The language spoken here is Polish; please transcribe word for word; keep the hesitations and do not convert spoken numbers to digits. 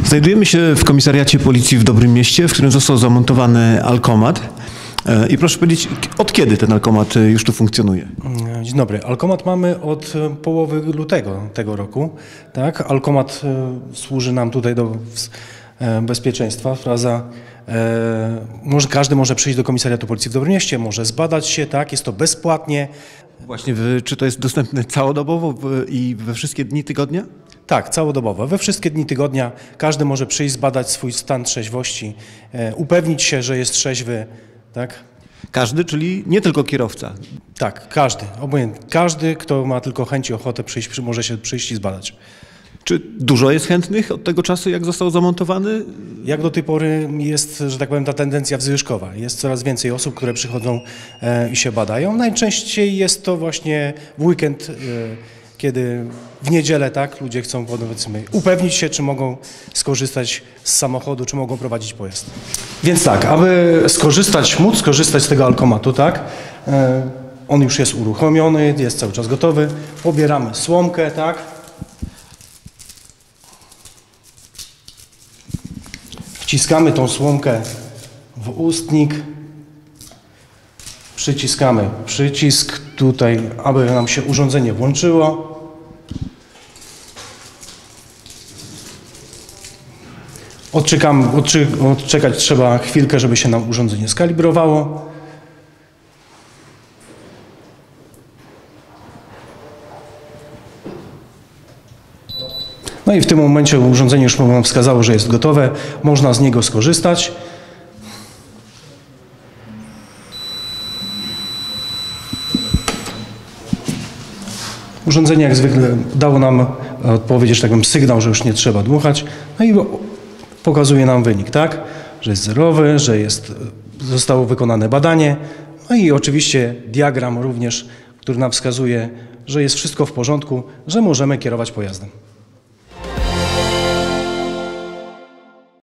Znajdujemy się w komisariacie policji w Dobrym Mieście, w którym został zamontowany alkomat. I proszę powiedzieć, od kiedy ten alkomat już tu funkcjonuje? Dzień dobry. Alkomat mamy od połowy lutego tego roku. Tak? Alkomat służy nam tutaj do bezpieczeństwa. Wprowadza, może, każdy może przyjść do komisariatu policji w Dobrym Mieście, może zbadać się, tak? Jest to bezpłatnie. Właśnie, czy to jest dostępne całodobowo i we wszystkie dni tygodnia? Tak, całodobowo. We wszystkie dni tygodnia każdy może przyjść, zbadać swój stan trzeźwości, upewnić się, że jest trzeźwy. Tak? Każdy, czyli nie tylko kierowca? Tak, każdy. Obojętnie. Każdy, kto ma tylko chęć i ochotę przyjść, może się przyjść i zbadać. Czy dużo jest chętnych od tego czasu, jak został zamontowany? Jak do tej pory jest, że tak powiem, ta tendencja wzwyżkowa. Jest coraz więcej osób, które przychodzą e, i się badają. Najczęściej jest to właśnie w weekend, e, kiedy w niedzielę, tak, ludzie chcą, powiedzmy, upewnić się, czy mogą skorzystać z samochodu, czy mogą prowadzić pojazd. Więc tak, aby skorzystać, móc skorzystać z tego alkomatu, tak, e, on już jest uruchomiony, jest cały czas gotowy. Pobieramy słomkę, tak. Wciskamy tą słomkę w ustnik, przyciskamy przycisk tutaj, aby nam się urządzenie włączyło. Odczekamy, odczy, odczekać trzeba chwilkę, żeby się nam urządzenie skalibrowało. No i w tym momencie urządzenie już nam wskazało, że jest gotowe. Można z niego skorzystać. Urządzenie jak zwykle dało nam odpowiedź, że tak powiem, sygnał, że już nie trzeba dmuchać. No i pokazuje nam wynik, tak? Że jest zerowy, że jest, zostało wykonane badanie. No i oczywiście diagram również, który nam wskazuje, że jest wszystko w porządku, że możemy kierować pojazdem.